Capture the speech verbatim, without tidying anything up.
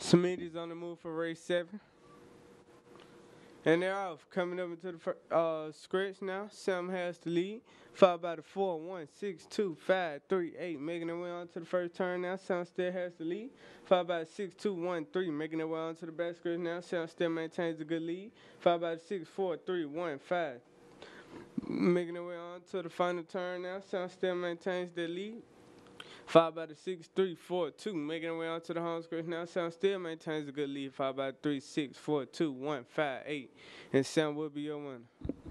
Smitty's on the move for race seven. And they're off. Coming up into the fir- uh, stretch now. Sam has the lead. Followed by the four, one, six, two, five, three, eight. Making their way onto the first turn now. Sam still has the lead. Followed by the six, two, one, three. Making their way onto the back stretch now. Sam still maintains a good lead. Followed by the six, four, three, one, five. Making their way on to the final turn now. Sam still maintains their lead. Followed by the six, three, four, two, making their way onto the home stretch now. Sam still maintains a good lead. Followed by the three, six, four, two, one, five, eight, and Sam will be your winner.